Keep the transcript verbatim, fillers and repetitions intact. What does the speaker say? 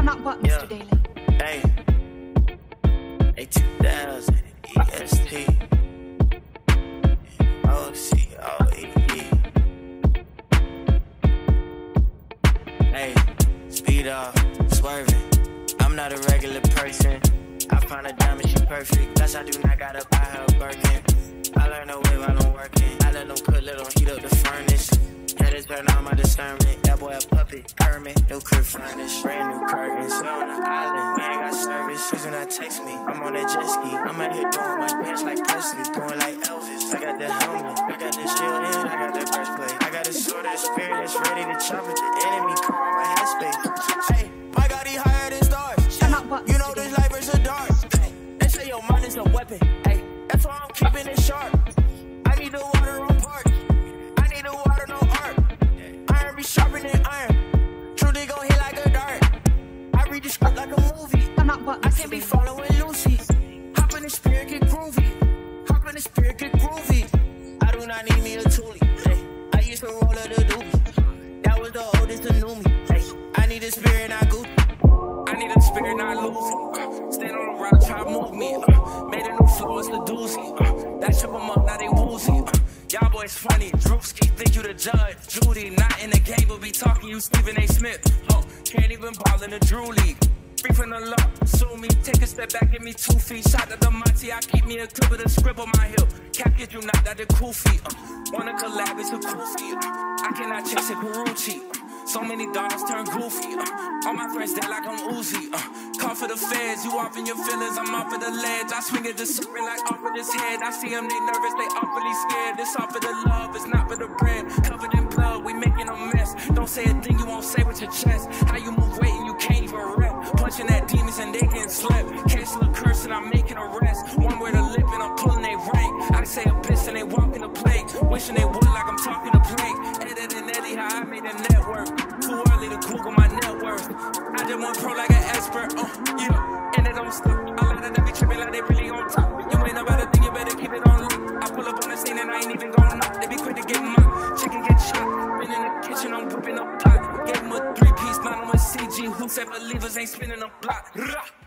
not what, Mister Yeah. Daley? Hey, A two thousand E S T O C O E E. Hey, speed off, swerving. I'm not a regular person. I find a diamond, she perfect. Plus I do not gotta buy her a Birkin. I learn the way while I'm working. I let them cook, let them heat up the furnace. Had to turn on my discernment. That boy a puppet, Kermit. New crib furnished, brand new curtains. Sit on the island, we ain't got service. She's when I text me, I'm on that jet ski. I'm out here doing my dance like Presley, going like Elvis. I got the helmet, I got the shield and I got the breastplate. I got a sword of the spirit that's ready to chop at the enemy. Come on my headspace. Hey, my God, he higher than stars. I'm not what, You know this life is a dart. They say your mind is a weapon. Hey, that's why I'm keeping it sharp. I need the water on parts. I need the water, no art. Iron be sharper than iron. Truly gon' hit like a dart. I read the script like a movie. I'm not what, I can't be following Lucy. Hop in the spirit, get groovy. Hop in the spirit, get groovy. I do not need me a toolie. Hey, I used to roll up the doobie. That was the oldest that knew me. Hey, I need a spirit, not goofy. I need a spirit, not losing. Uh, stand on the rock, try to move me. Uh, made a new flow, it's the doozy. Uh, that shook them up, now they woozy. Uh, y'all boys funny, Drewski, think you the judge. Judy, not in the game, but be talking you Stephen A. Smith. Oh, can't even ball in the Drew League. Free from the law, sue me. Take a step back, give me two feet. Shot at the Monty, I keep me a clip of the script on my hip. Cap get you knocked out the cool feet. Uh, wanna collab, it's a cool feet. Uh, I cannot chase a Karuchi. Uh, So many dogs turn goofy. Uh, all my friends dead like I'm Uzi. Uh, call for the feds, you off in your feelings, I'm off of the ledge. I swing at the serpent like off of his head. I see them, they nervous, they awfully scared. This all for the love, it's not for the bread. Covered in blood, we making a mess. Don't say a thing you won't say with your chest. How you move weight and you can't even rep. Punching at demons and they getting slept. Cancel a curse and I'm making a rest. One word of lip and I'm pulling they rank. I say a piss and they walking the plague. Wishing they would like I'm talking to plague. Edit and Eddie, how I made a network. Too early to Google my net worth. I just want pro like an expert. Uh, yeah, and it don't stop. A lot of them be tripping like they really on top. You ain't about a thing, you better keep it on lock. I pull up on the scene and I ain't even gon' knock. They be quick to get mocked. Chicken get shot. Been in the kitchen, I'm whipping up pot. Gave him a three piece, not on a C G. Who said believers ain't spinning a block? Rah!